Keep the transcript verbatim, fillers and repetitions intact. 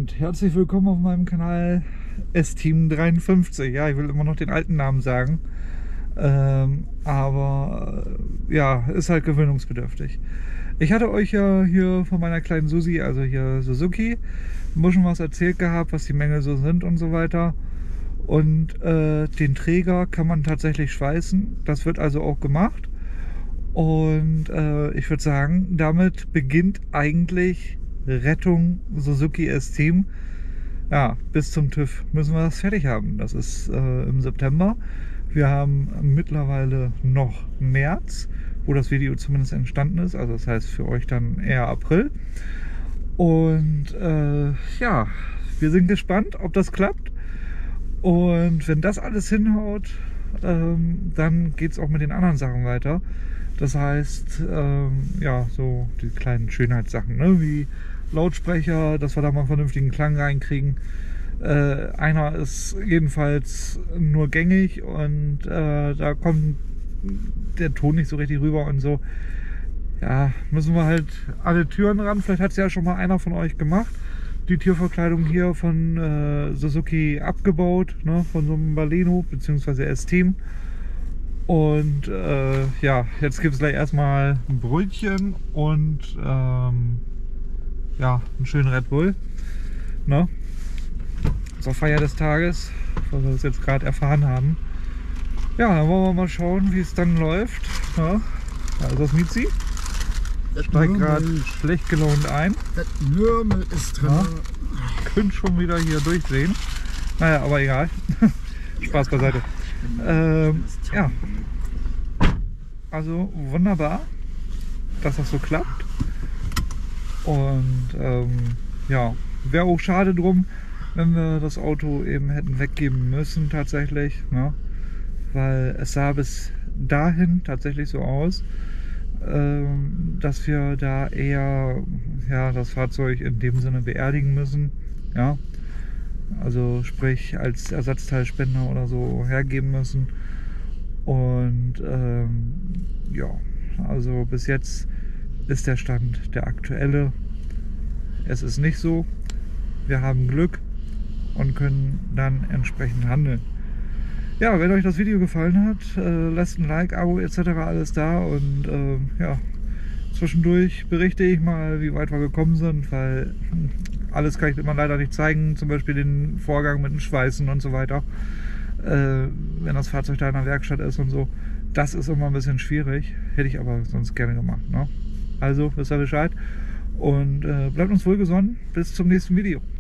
und herzlich willkommen auf meinem Kanal S-Team dreiundfünfzig. Ja, ich will immer noch den alten Namen sagen, ähm, aber äh, ja, ist halt gewöhnungsbedürftig. Ich hatte euch ja hier von meiner kleinen Susi, also hier Suzuki, ein bisschen was erzählt gehabt, was die Mängel so sind und so weiter. Und äh, den Träger kann man tatsächlich schweißen. Das wird also auch gemacht. Und äh, ich würde sagen, damit beginnt eigentlich Rettung Suzuki S-Team. Ja, bis zum TÜV müssen wir das fertig haben. Das ist äh, im September. Wir haben mittlerweile noch März, wo das Video zumindest entstanden ist. Also das heißt für euch dann eher April. Und äh, ja, wir sind gespannt, ob das klappt. Und wenn das alles hinhaut, ähm, dann geht es auch mit den anderen Sachen weiter. Das heißt, ähm, ja, so die kleinen Schönheitssachen, ne? Wie Lautsprecher, dass wir da mal einen vernünftigen Klang reinkriegen. Äh, einer ist jedenfalls nur gängig und äh, da kommt der Ton nicht so richtig rüber und so. Ja, müssen wir halt alle Türen ran. Vielleicht hat es ja schon mal einer von euch gemacht. Die Türverkleidung hier von äh, Suzuki abgebaut, ne? Von so einem Baleno bzw. S-Team. Und äh, ja, jetzt gibt es gleich erstmal ein Brötchen und ähm, ja, einen schönen Red Bull. Ne? Zur Feier des Tages, weil wir das jetzt gerade erfahren haben. Ja, dann wollen wir mal schauen, wie es dann läuft. Ne? Da ist das Mizi. Steigt gerade schlecht gelaunt ein. Das Mürmel ist drin. Ja, könnt schon wieder hier durchsehen. Naja, aber egal. Spaß beiseite. Ähm, ja, also wunderbar, dass das so klappt. Und ähm, ja, wäre auch schade drum, wenn wir das Auto eben hätten weggeben müssen tatsächlich, ne? Weil es sah bis dahin tatsächlich so aus, ähm, dass wir da eher ja, das Fahrzeug in dem Sinne beerdigen müssen, ja. Also sprich als Ersatzteilspender oder so hergeben müssen. Und ähm, ja, also bis jetzt ist der Stand der aktuelle. Es ist nicht so. Wir haben Glück und können dann entsprechend handeln. Ja, wenn euch das Video gefallen hat, äh, lasst ein Like, Abo et cetera alles da und äh, ja, zwischendurch berichte ich mal, wie weit wir gekommen sind, weil hm, alles kann ich immer leider nicht zeigen, zum Beispiel den Vorgang mit dem Schweißen und so weiter, äh, wenn das Fahrzeug da in der Werkstatt ist und so. Das ist immer ein bisschen schwierig, hätte ich aber sonst gerne gemacht. Ne? Also, wisst ihr Bescheid und äh, bleibt uns wohlgesonnen, bis zum nächsten Video.